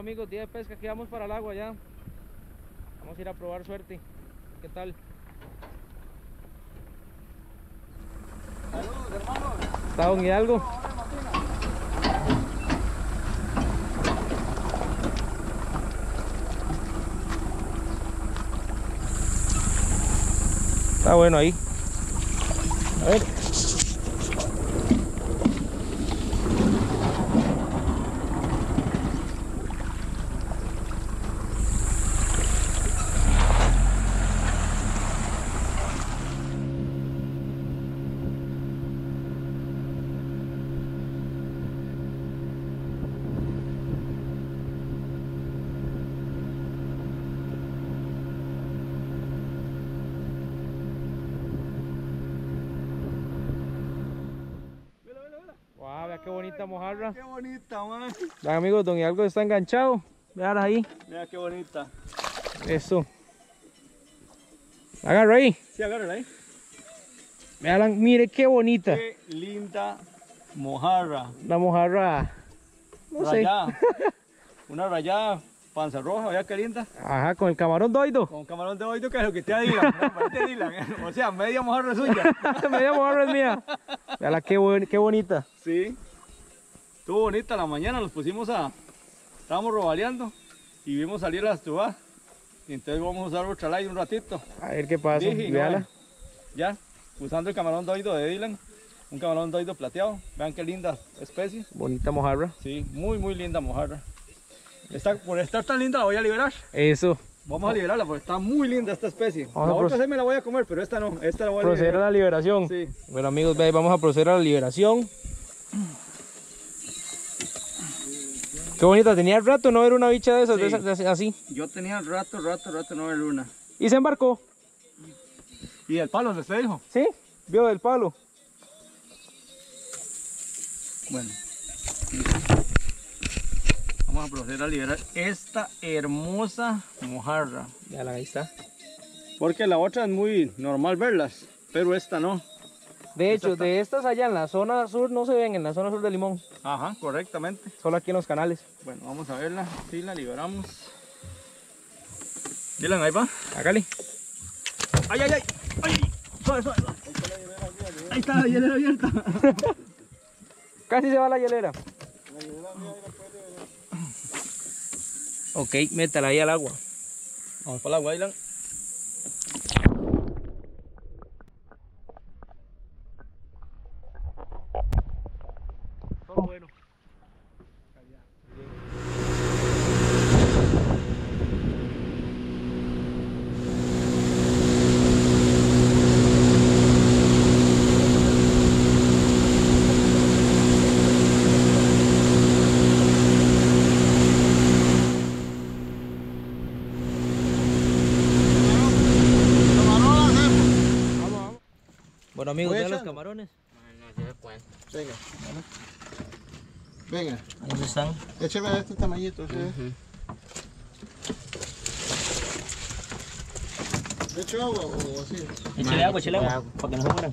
amigos, día de pesca, aquí vamos para el agua ya. Vamos a ir a probar suerte. ¿Qué tal? Saludos, hermanos. ¿Está don Hidalgo? Está bueno ahí. A ver. Wow, vea qué bonita mojarra. Qué bonita, man. Vean amigos, don Hidalgo está enganchado. Vean ahí. Mira qué bonita. Eso. Agarra ahí. Sí, agárrala ahí. Vean, mire qué bonita. Qué linda mojarra. La mojarra. No Rayada. Una rayada, panza roja, vea qué linda. sé. Ajá, con el camarón doido. Con camarón de oído que es lo que te Dylan. ¿No? Parece Dylan. O sea, media mojarra es suya. Media mojarra es mía. Vean qué bonita. Sí. Estuvo bonita la mañana, los pusimos a... Estábamos robaleando y vimos salir las tubas. Y entonces vamos a usar otra light un ratito. A ver qué pasa. Dije, Véala. no, ya, usando el camarón doido de Dylan. Un camarón doido plateado. Vean qué linda especie. Bonita mojarra. Sí, muy linda mojarra. Por estar tan linda la voy a liberar. Eso. Vamos a liberarla porque está muy linda esta especie. Vamos La a otra sí me la voy a comer, pero esta no. Esta la voy a Proceder a liberar. la liberación. Sí. Bueno amigos, ve, vamos a proceder a la liberación. Qué bonita, tenía rato no ver una bicha de esas, Sí. así. Yo tenía rato no ver una. Y se embarcó. ¿Y el palo se dijo? ¿Sí? Vio del palo. Bueno. Vamos a proceder a liberar esta hermosa mojarra. Ya ahí está. Porque la otra es muy normal verlas, pero esta no. De hecho, de estas allá en la zona sur no se ven, en la zona sur de Limón. Ajá, correctamente. Solo aquí en los canales. Bueno, vamos a verla. Sí, la liberamos. Dylan, ahí va. Hágale. ¡Ay! Suave. Ahí está la hielera abierta. Casi se va la hielera. Ok, métala ahí al agua. Vamos para el agua, Dylan. Todo bueno. Bueno amigos, Voy vean los echando. camarones. No se cuenta. Venga. Venga, ¿Dónde están? échame a este tamañito. ¿Sí? ¿Le echo agua o así? Échale agua, para que no se mueran.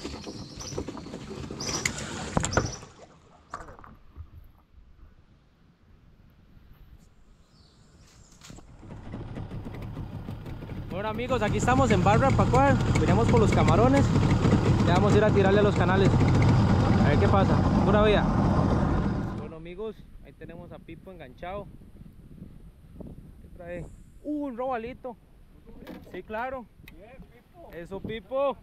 Bueno amigos, aquí estamos en Barra Pacuar. Venimos por los camarones. Ya vamos a ir a tirarle a los canales. A ver qué pasa. Pura vida. Bueno amigos, ahí tenemos a Pipo enganchado. ¿Qué trae? Un robalito. Sí, claro. Eso, Pipo.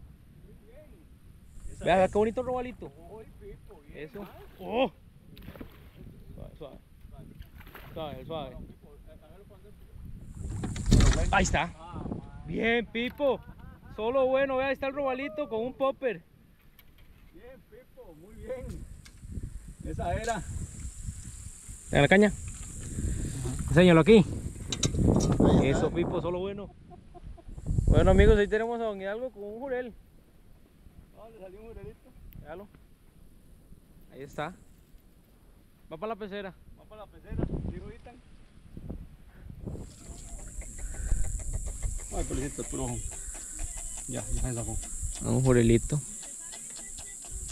Vea qué bonito robalito. Eso. Oh. Suave. Suave. Ahí está. Bien, Pipo. Solo bueno, vea, ahí está el robalito con un popper. Bien, Pipo, muy bien. Esa era. En la caña. Enséñalo aquí. Eso, Pipo, solo bueno. Bueno amigos, ahí tenemos a don Hidalgo con un jurel. ¿Dónde salió un jurelito? Véalo. Ahí está. Va para la pecera. Va para la pecera, digo ahorita. Ay, policito, puro ojo. Ya se sacó. Un jurelito.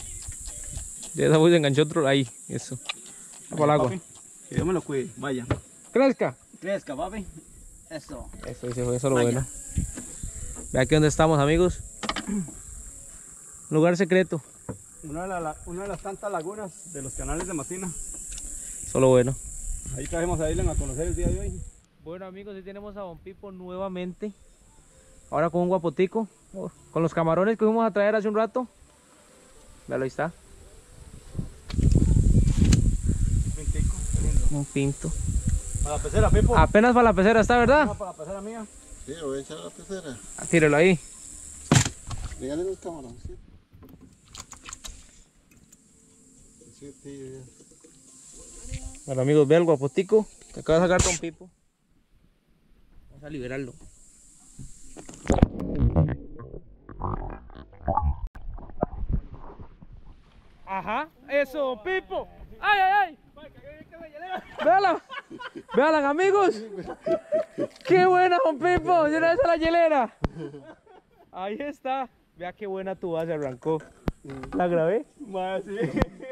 Ya esa voz se enganchó otro ahí. Eso. Va para el agua. Papi, que Dios me lo cuide. Vaya. Crezca. Crezca, papi. Eso. Eso es lo Vaya. bueno. Ve aquí donde estamos, amigos. Lugar secreto. Una de las tantas lagunas de los canales de Matina. Eso es lo bueno. Ahí trajimos a Dylan a conocer el día de hoy. Bueno, amigos, hoy tenemos a Don Pipo nuevamente. Ahora con un guapotico. Con los camarones que fuimos a traer hace un rato. Véalo, ahí está. Pintico, qué lindo. Un pinto. Para la pecera, Pipo. Apenas para la pecera está, ¿verdad? Una para la pecera mía. Sí, lo voy a echar a la pecera. Tírelo ahí. Dígale los camarones. Sí, tío, ya. Bueno, amigos, ve el guapotico que acaba de sacar Don Pipo. Vamos a liberarlo. Ajá, eso, Don Pipo. ¡Ay, ay, ay! ¡Véala! ¡Véalan, amigos! ¡Qué buena, Don Pipo! ¡Mira esa la hielera! Ahí está. Vea qué buena tuba se arrancó. ¿La grabé? Más, sí.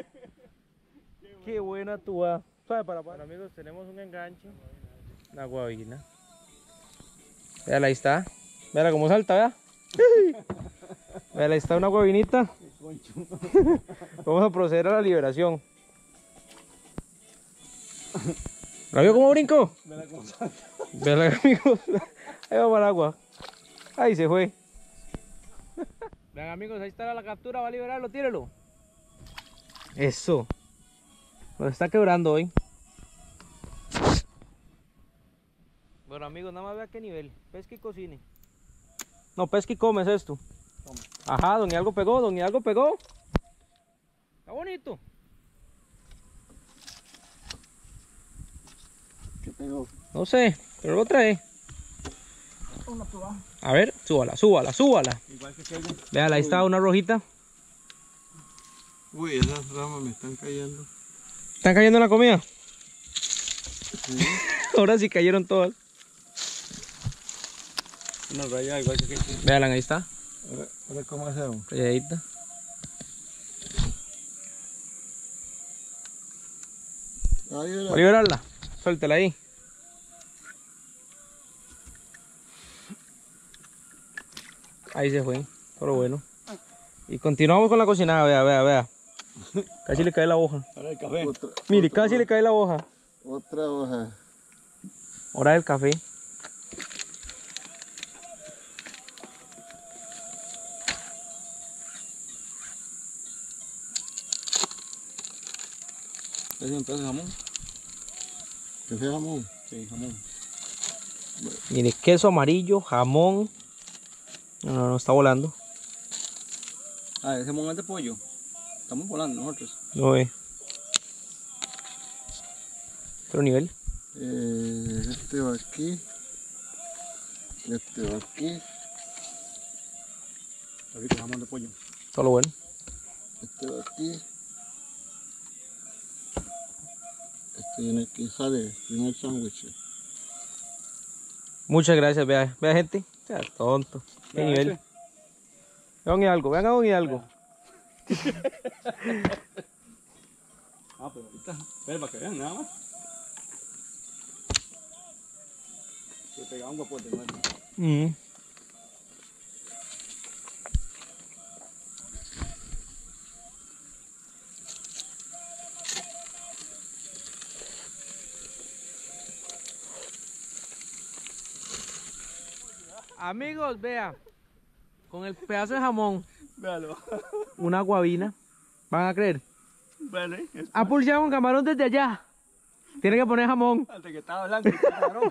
Qué buena tuba. Suave para. Bueno, amigos, tenemos un enganche. Una guabina. Véala, ahí está. Véala cómo salta, vea. Véala, ahí está una guabinita. Vamos a proceder a la liberación. ¿La vio cómo brinco? Véala, amigos. Ahí va para el agua. Ahí se fue. Vean, amigos, ahí está la captura. Va a liberarlo, tírelo. Eso. Nos está quebrando hoy. Bueno, amigos, nada más vea qué nivel. Pesca y cocine. No, pesca y come es esto. Ajá, don Hidalgo pegó, don Hidalgo pegó. Está bonito. ¿Qué pegó? No sé, pero lo trae. A ver, súbala, súbala, súbala. Igual que aquello. Véala, ahí está una rojita. Uy, esas ramas me están cayendo. ¿Están cayendo en la comida? Sí. Ahora sí cayeron todas. Una raya igual que aquello. Véala, ahí está. Ahora, ¿cómo hacemos? Rayadita. Ahí Voy a liberarla. Suéltela ahí. Ahí se fue, pero bueno. Y continuamos con la cocinada, vea, vea, vea. Casi le cae la hoja. Ahora el café. Mire, casi le cae la hoja. Otra hoja. Hora del café. ¿Es un pedazo de jamón? ¿Qué sea jamón? Sí, jamón. Mire, queso amarillo, jamón. No, está volando. Ah, ese jamón es de pollo. Estamos volando nosotros. No ve. Otro nivel. Este va aquí. Este va aquí. Está rico el jamón de pollo. Solo bueno. Este va aquí. Este viene aquí, sale el primer sándwich. Muchas gracias, vea, vea gente. O sea, tonto. Qué Vea nivel. este. Vean algo, vean a Don Hidalgo. Ah, pero ahorita. Espera para que vean nada más. Se pegaba un guapote, ¿no? Mm. Amigos, vea, con el pedazo de jamón, Véalo. una guabina, ¿van a creer? Vale. Ha pulseado un camarón desde allá. Tiene que poner jamón. Antes que estaba hablando. Camarón.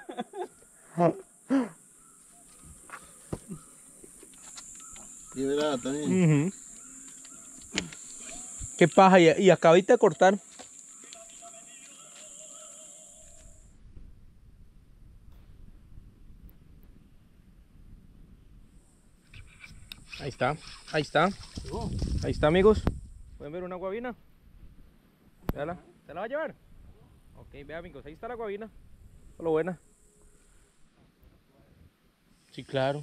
Y verá también. Ujú. Qué paja, y acabiste de cortar. Ahí está, ahí está. Ahí está, amigos. ¿Pueden ver una guabina? Véala. ¿Se la va a llevar? Ok, vea, amigos, ahí está la guabina. Solo buena. Sí, claro.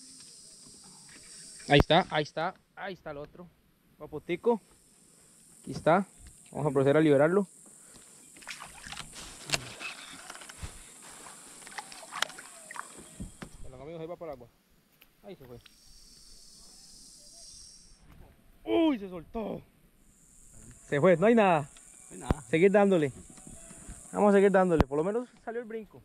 Ahí está, ahí está, ahí está el otro. Papotico. Aquí está. Vamos a proceder a liberarlo. Bueno, amigos, ahí va por el agua. Ahí se fue. Uy, se soltó. Se fue, no hay nada. No hay nada. Seguir dándole. Vamos a seguir dándole. Por lo menos salió el brinco.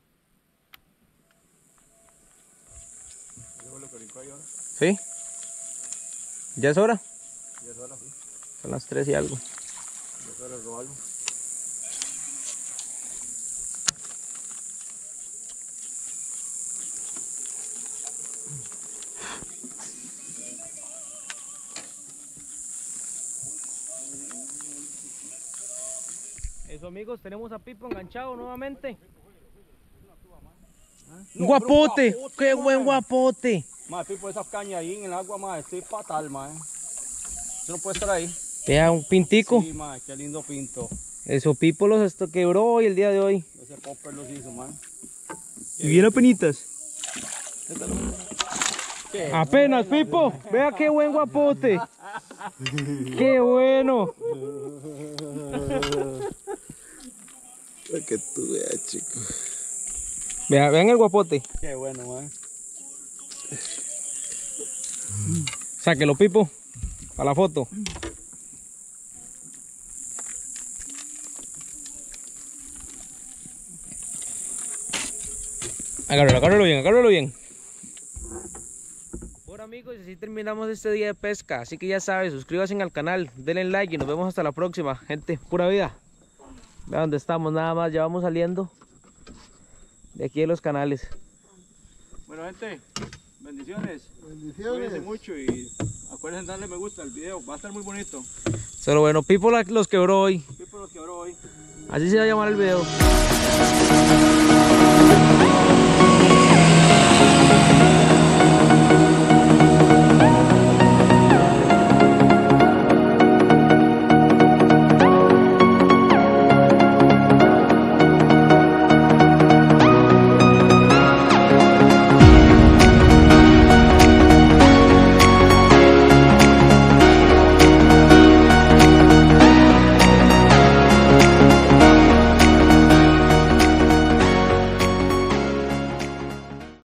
¿Sí? ¿Ya es hora? Ya es hora, sí. Son las 3 y algo. Ya es hora de robarlo. Eso, amigos, tenemos a Pipo enganchado nuevamente. Un guapote, qué buen guapote. Mae, Pipo, esa caña ahí en el agua, mae, estoy fatal, mae. Eso no puede estar ahí. Vea, un pintico. Sí, mae, qué lindo pinto. Eso, Pipo los quebró hoy, el día de hoy. Ese popper los hizo, mae. Y bien apenitas. ¿Qué? Apenas, Pipo. Vea qué buen guapote. Qué bueno. Para que tú veas, chico. Vean el guapote. Qué bueno, mae. Sáquelo, Pipo. Para la foto. Agárralo bien, agárralo bien. Bueno, amigos, y así terminamos este día de pesca. Así que ya sabes, suscríbanse al canal, denle like y nos vemos hasta la próxima. Gente, pura vida. Vean dónde estamos, nada más, ya vamos saliendo de aquí de los canales. Bueno, gente, bendiciones. Bendiciones. Cuídense mucho y acuérdense de darle me gusta al video, va a estar muy bonito. Solo bueno, Pipo los quebró hoy. Pipo los quebró hoy. Así se va a llamar el video.